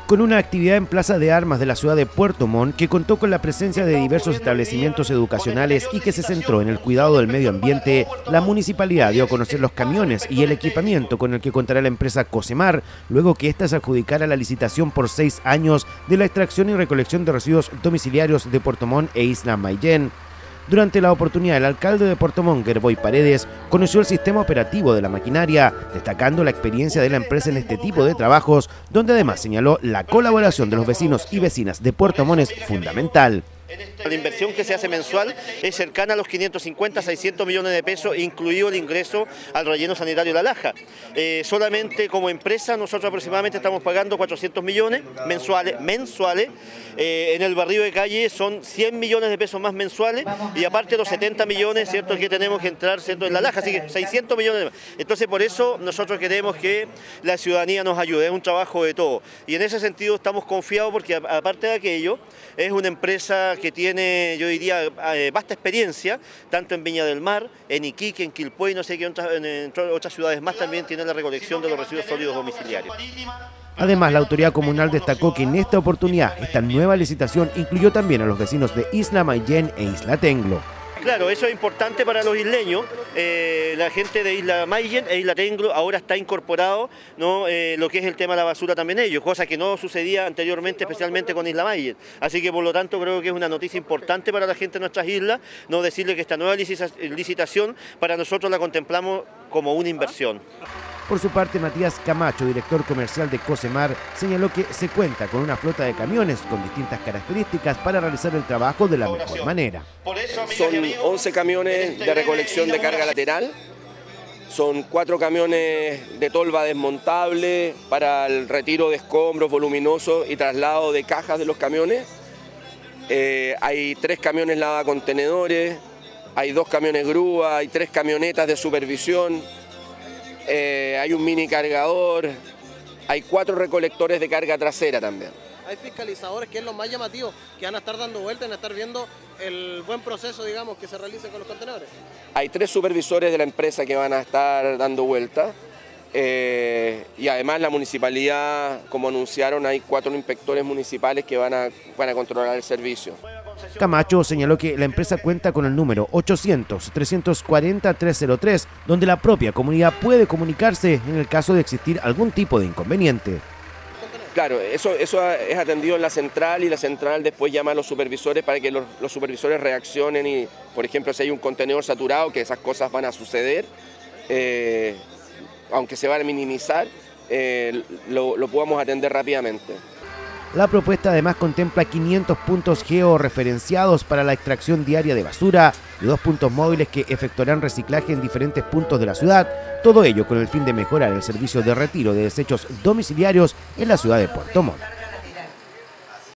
con una actividad en Plaza de Armas de la ciudad de Puerto Montt que contó con la presencia de diversos establecimientos educacionales y que se centró en el cuidado del medio ambiente. La municipalidad dio a conocer los camiones y el equipamiento con el que contará la empresa Cosemar, luego que ésta se adjudicara la licitación por 6 años de la extracción y recolección de residuos domiciliarios de Puerto Montt e Isla Maillén. Durante la oportunidad, el alcalde de Puerto Montt, Gerboy Paredes, conoció el sistema operativo de la maquinaria, destacando la experiencia de la empresa en este tipo de trabajos, donde además señaló la colaboración de los vecinos y vecinas de Puerto Montt es fundamental. La inversión que se hace mensual es cercana a los 550 a 600 millones de pesos, incluido el ingreso al relleno sanitario de La Laja. Solamente como empresa nosotros aproximadamente estamos pagando 400 millones mensuales. En el barrio de calle son 100 millones de pesos más mensuales y aparte los 70 millones, ¿cierto?, que tenemos que entrar, ¿cierto?, en La Laja, así que 600 millones más. Entonces por eso nosotros queremos que la ciudadanía nos ayude, es un trabajo de todo. Y en ese sentido estamos confiados porque aparte de aquello, es una empresa que tiene, yo diría, vasta experiencia, tanto en Viña del Mar, en Iquique, en Quilpué y no sé qué en otras ciudades más también tiene la recolección de los residuos sólidos domiciliarios. Además, la autoridad comunal destacó que en esta oportunidad, esta nueva licitación incluyó también a los vecinos de Isla Maillén e Isla Tenglo. Claro, eso es importante para los isleños. La gente de Isla Maillén e Isla Tenglo ahora está incorporado, ¿no?, lo que es el tema de la basura también ellos, cosa que no sucedía anteriormente, especialmente con Isla Maillén. Así que por lo tanto creo que es una noticia importante para la gente de nuestras islas, no decirle que esta nueva licitación para nosotros la contemplamos como una inversión. Por su parte, Matías Camacho, director comercial de Cosemar, señaló que se cuenta con una flota de camiones con distintas características para realizar el trabajo de la mejor manera. Son 11 camiones de recolección de carga lateral, son 4 camiones de tolva desmontable para el retiro de escombros voluminosos y traslado de cajas de los camiones. Hay 3 camiones lavacontenedores, hay 2 camiones grúa, hay 3 camionetas de supervisión. Hay un mini cargador, hay 4 recolectores de carga trasera también. Hay fiscalizadores, que es lo más llamativo, que van a estar dando vueltas, van a estar viendo el buen proceso, digamos, que se realice con los contenedores. Hay 3 supervisores de la empresa que van a estar dando vueltas y además la municipalidad, como anunciaron, hay 4 inspectores municipales que van a controlar el servicio. Camacho señaló que la empresa cuenta con el número 800-340-303, donde la propia comunidad puede comunicarse en el caso de existir algún tipo de inconveniente. Claro, eso es atendido en la central y la central después llama a los supervisores para que los supervisores reaccionen y, por ejemplo, si hay un contenedor saturado, que esas cosas van a suceder, aunque se van a minimizar, lo podamos atender rápidamente. La propuesta además contempla 500 puntos georreferenciados para la extracción diaria de basura y 2 puntos móviles que efectuarán reciclaje en diferentes puntos de la ciudad, todo ello con el fin de mejorar el servicio de retiro de desechos domiciliarios en la ciudad de Puerto Montt.